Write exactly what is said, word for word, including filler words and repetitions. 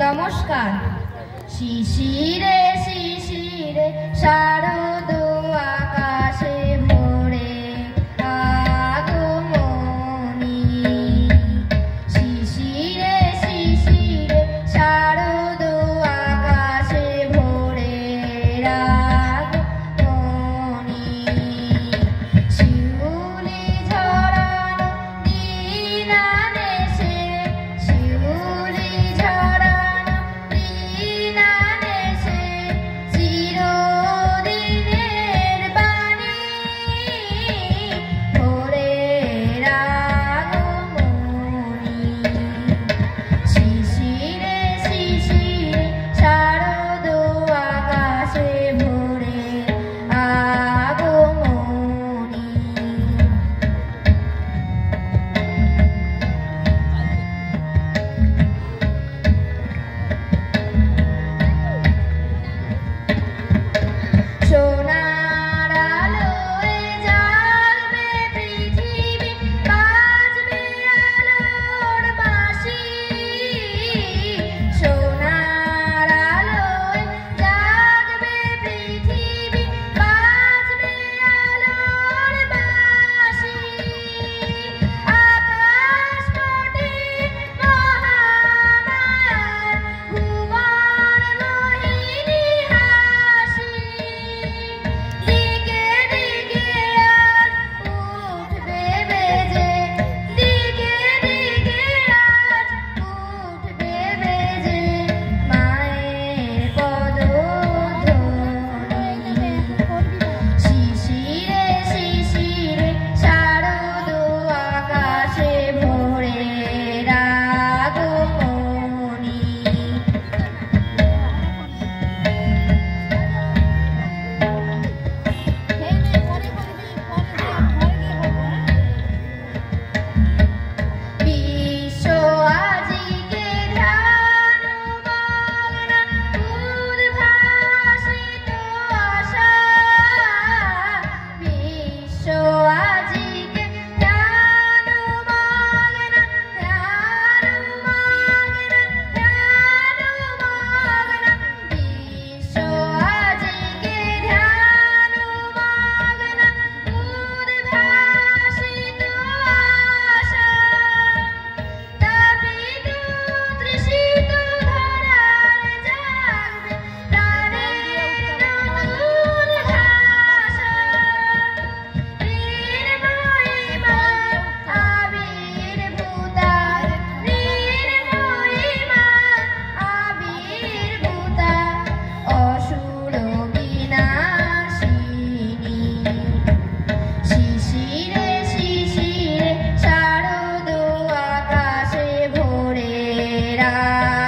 নমস্কার। শিশিরে শিশিরে শারদ আকাশে ভোরে আগমনী। শিশিরে শিশিরে শারদ আকাশে ভোরে আগমনী। শিউলি ঝরানো দিনানেশে, শিউলি ঝরানো দিনানেশে চিরদিনের বাণী ভোরের আগমনী। শিশিরে শিশিরে শারদ আকাশে ভোরে আগমনী। সোনার আলোয় জ্বালবে পৃথিবী, বাজবে আলোর বাঁশি। সোনার আলোয় জাগবে পৃথিবী, বাজবে আলোর বাঁশি। আকাশ কোটি মহামায়ার ভুবন মোহিনী হাসি। দিকে দিকে আজ উঠবে বেজে, দিকে দিকে আজ উঠবে বেজে মায়ের পদধ্বনি। শিশিরে শিশিরে শারদ আকাশে ভোরের আগমনী। বিশ্ব আজিকে ধ্যানমগ্ন, উদ্ভাসিত আশা। বিশ্ব আজিকে ধ্যানমগ্ন, ধ্যানমগ্ন, ধ্যানমগ্ন। বিশ্ব আজিকে ধ্যানমগ্ন, উদ্ভাসিত আশা। তাপিত তৃষিত ধরায় জাগবে প্রাণের নতুন ভাষা। নির্ময়ীমার আবির্ভূতা, নির্ময়ীমার আবির্ভূতা অসুর বিনাশিনী। শিশিরে শিশিরে শারদ আকাশে ভোরের